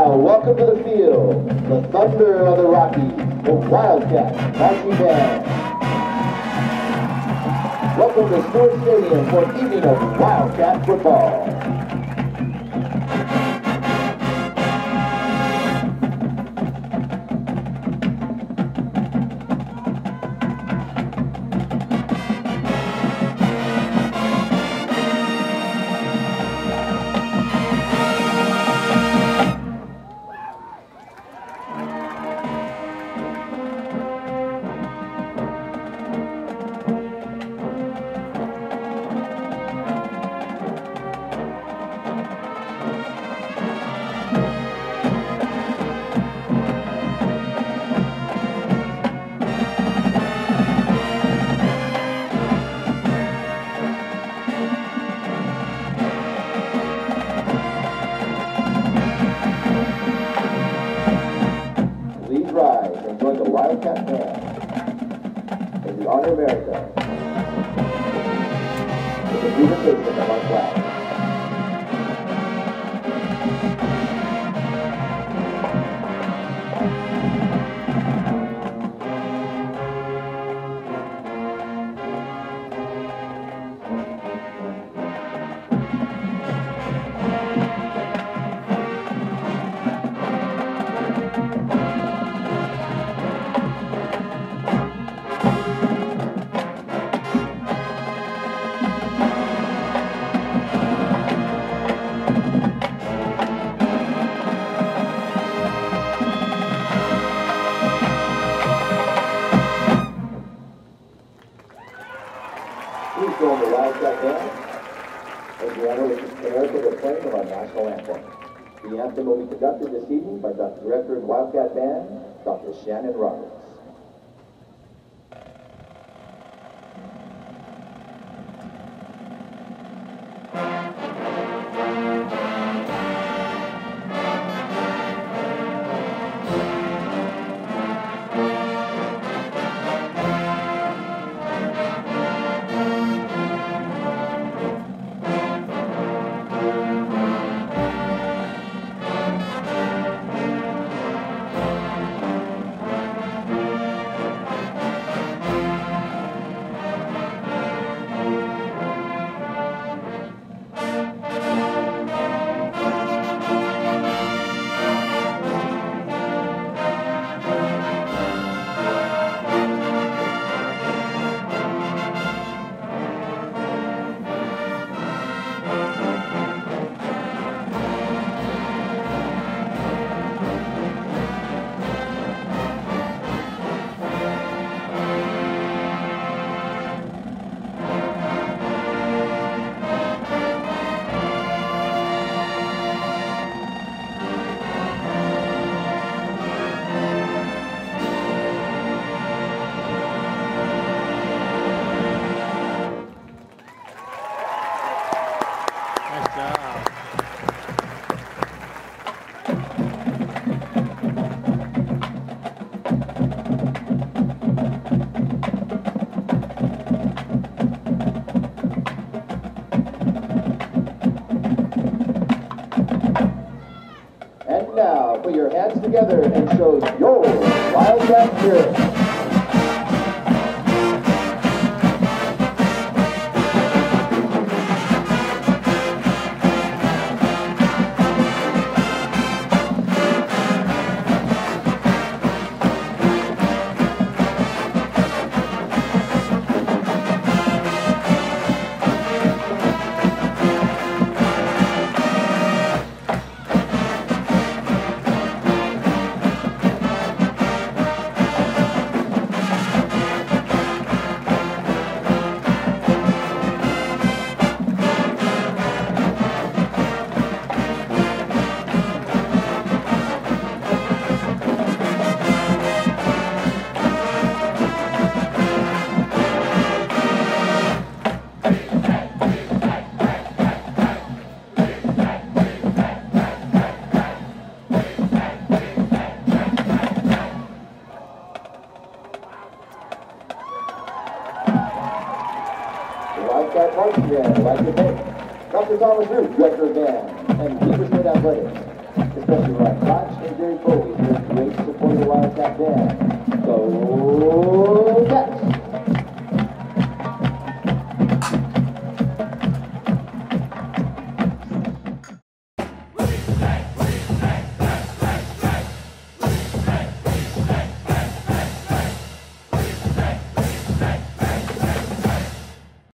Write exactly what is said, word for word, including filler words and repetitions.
now, welcome to the field, the Thunder of the Rockies, the Wildcat Marching Band. Welcome to Stewart Stadium for an evening of Wildcat football. Rise and join the Wildcat Band as we honor America with the presentation of our flag. Please join the Wildcat Band as we honor America with the playing of our national anthem. The anthem will be conducted this evening by the Director of the Wildcat Band, Doctor Shannon Roberts. Now, put your hands together and show your Wildcat spirit. Wildcat Marching Band, I'd like to thank Doctor Thomas Root, Director of Band, and Beaver State Athletics. Especially right. Five, Saint Jerry Foley.